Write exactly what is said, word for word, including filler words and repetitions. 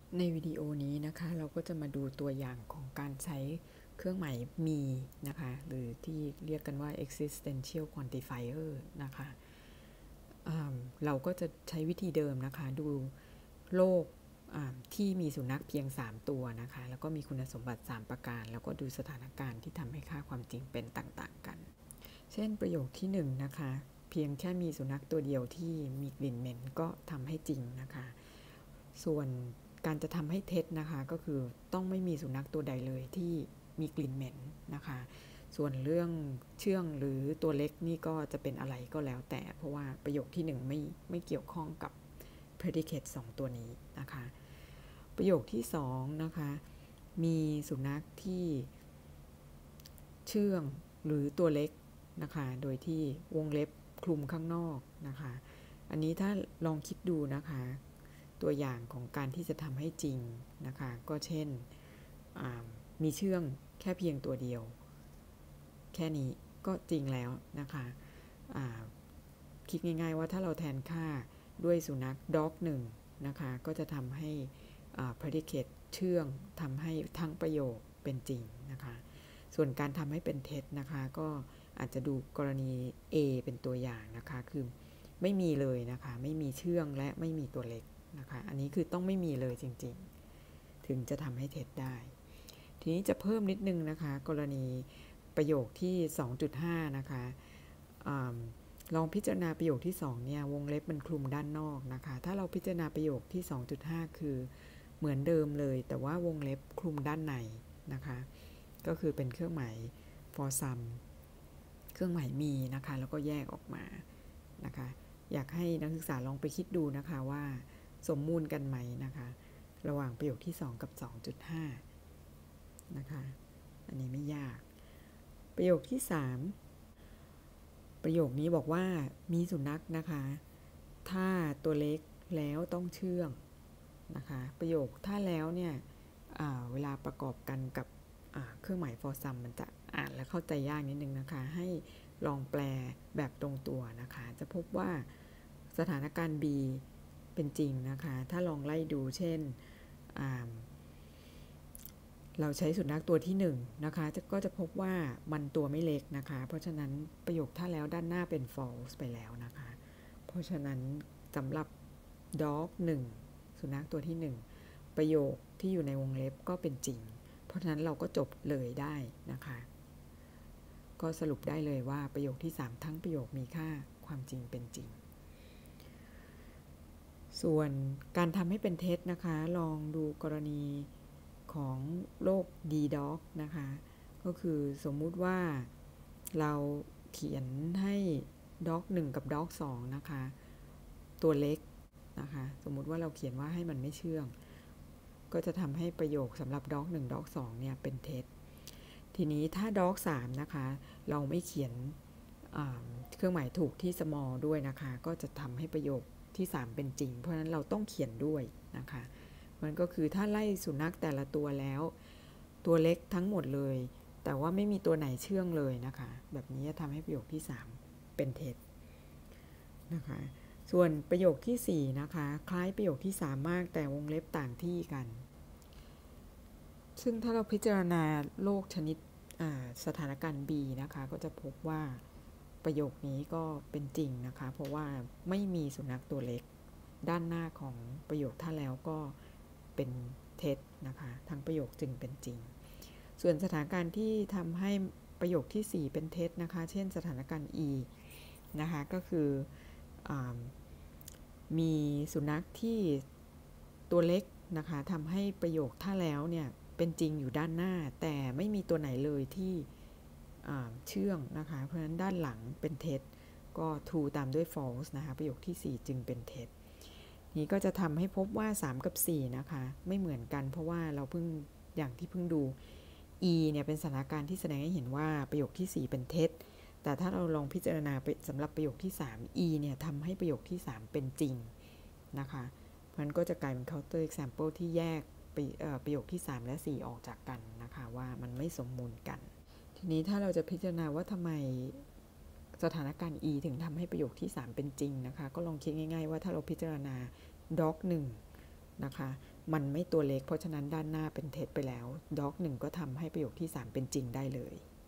ในวิดีโอนี้นะคะเราก็จะมาดูตัวอย่างของการใช้เครื่องหมายมีนะคะหรือที่เรียกกันว่า existential quantifier นะคะเราก็จะใช้วิธีเดิมนะคะดูโลกที่มีสุนัขเพียงสามตัวนะคะแล้วก็มีคุณสมบัติสามประการแล้วก็ดูสถานการณ์ที่ทำให้ค่าความจริงเป็นต่างๆกันเช่นประโยคที่หนึ่งนะคะเพียงแค่มีสุนัขตัวเดียวที่มีกลิ่นเหม็นก็ทำให้จริงนะคะส่วนการจะทำให้เท็จนะคะก็คือต้องไม่มีสุนัขตัวใดเลยที่มีกลิ่นเหม็นนะคะส่วนเรื่องเชื่องหรือตัวเล็กนี่ก็จะเป็นอะไรก็แล้วแต่เพราะว่าประโยคที่หนึ่งไม่ไม่เกี่ยวข้องกับ predicate สองตัวนี้นะคะประโยคที่สองนะคะมีสุนัขที่เชื่องหรือตัวเล็กนะคะโดยที่วงเล็บคลุมข้างนอกนะคะอันนี้ถ้าลองคิดดูนะคะตัวอย่างของการที่จะทำให้จริงนะคะก็เช่นมีเชื่องแค่เพียงตัวเดียวแค่นี้ก็จริงแล้วนะคะคิดง่ายๆว่าถ้าเราแทนค่าด้วยสุนัข dog หนึ่งนะคะก็จะทำให้ predicate เชื่องทำให้ทั้งประโยคเป็นจริงนะคะส่วนการทำให้เป็นเท็จนะคะก็อาจจะดูกรณี A เป็นตัวอย่างนะคะคือไม่มีเลยนะคะไม่มีเชื่องและไม่มีตัวเล็กนะคะอันนี้คือต้องไม่มีเลยจริงๆถึงจะทำให้เท็จได้ทีนี้จะเพิ่มนิดนึงนะคะกรณีประโยคที่ สองจุดห้า นะคะลองพิจารณาประโยคที่สองเนี่ยวงเล็บมันคลุมด้านนอกนะคะถ้าเราพิจารณาประโยคที่ สองจุดห้า คือเหมือนเดิมเลยแต่ว่าวงเล็บคลุมด้านในนะคะก็คือเป็นเครื่องหมาย for some เครื่องหมายมีนะคะแล้วก็แยกออกมานะคะอยากให้นักศึกษาลองไปคิดดูนะคะว่าสมมูลกันไหมนะคะระหว่างประโยคที่สองกับ สองจุดห้า นะคะอันนี้ไม่ยากประโยคที่สามประโยคนี้บอกว่ามีสุนัขนะคะถ้าตัวเล็กแล้วต้องเชื่องนะคะประโยคถ้าแล้วเนี่ยเวลาประกอบกันกับเครื่องหมาย for some มันจะอ่านและเข้าใจยากนิดนึงนะคะให้ลองแปลแบบตรงตัวนะคะจะพบว่าสถานการณ์ B เป็นจริงนะคะถ้าลองไล่ดูเช่นเราใช้สุนัขตัวที่หนึ่งนะคะก็จะพบว่ามันตัวไม่เล็กนะคะเพราะฉะนั้นประโยคถ้าแล้วด้านหน้าเป็น false ไปแล้วนะคะเพราะฉะนั้นสำหรับ dog หนึ่งสุนัขตัวที่หนึ่งประโยคที่อยู่ในวงเล็บก็เป็นจริงเพราะฉะนั้นเราก็จบเลยได้นะคะก็สรุปได้เลยว่าประโยคที่สามทั้งประโยคมีค่าความจริงเป็นจริงส่วนการทำให้เป็นเท็จนะคะลองดูกรณีของโรค ดี ด็อก นะคะก็คือสมมุติว่าเราเขียนให้ ด็อก หนึ่งกับ ด็อก สองนะคะตัวเล็กนะคะสมมุติว่าเราเขียนว่าให้มันไม่เชื่องก็จะทำให้ประโยคสำหรับ ด็อก หนึ่ง ด็อก สองเนี่ยเป็นเท็จทีนี้ถ้า ด็อก สามนะคะเราไม่เขียนเครื่องหมายถูกที่ small ด้วยนะคะก็จะทำให้ประโยคที่สามเป็นจริงเพราะฉะนั้นเราต้องเขียนด้วยนะคะมันก็คือถ้าไล่สุนัขแต่ละตัวแล้วตัวเล็กทั้งหมดเลยแต่ว่าไม่มีตัวไหนเชื่องเลยนะคะแบบนี้จะทำให้ประโยคที่สามเป็นเท็จนะคะส่วนประโยคที่สี่นะคะคล้ายประโยคที่สามมากแต่วงเล็บต่างที่กันซึ่งถ้าเราพิจารณาโลกชนิดสถานการณ์ B นะคะก็จะพบว่าประโยคนี้ก็เป็นจริงนะคะเพราะว่าไม่มีสุนัขตัวเล็กด้านหน้าของประโยคถ้าแล้วก็เป็นเท็จนะคะทั้งประโยคจึงเป็นจริงส่วนสถานการณ์ที่ทำให้ประโยคที่สี่เป็นเท็จนะคะเช่นสถานการณ์ E นะคะก็คืออมีสุนัขที่ตัวเล็กนะคะทำให้ประโยคถ้าแล้วเนี่ยเป็นจริงอยู่ด้านหน้าแต่ไม่มีตัวไหนเลยที่เชื่องนะคะเพราะฉะนั้นด้านหลังเป็นเท็จก็ true ตามด้วย false นะคะประโยคที่สี่จึงเป็นเท็จนี้ก็จะทำให้พบว่าสามกับสี่นะคะไม่เหมือนกันเพราะว่าเราเพิ่งอย่างที่เพิ่งดู E เนี่ยเป็นสถานการณ์ที่แสดงให้เห็นว่าประโยคที่สี่เป็นเท็จแต่ถ้าเราลองพิจารณาสำหรับประโยคที่สาม E เนี่ยทำให้ประโยคที่สามเป็นจริงนะคะเพราะฉะนั้นก็จะกลายเป็น counter example ที่แยกประโยคที่สามและสี่ออกจากกันนะคะว่ามันไม่สมมูลกันทีนี้ถ้าเราจะพิจารณาว่าทำไมสถานการณ์ E ถึงทำให้ประโยคที่สามเป็นจริงนะคะก็ลองคิดง่ายๆว่าถ้าเราพิจารณา ด็อก หนึ่งนะคะมันไม่ตัวเล็กเพราะฉะนั้นด้านหน้าเป็นเท็จไปแล้วด็อกหนึ่งก็ทำให้ประโยคที่สามเป็นจริงได้เลย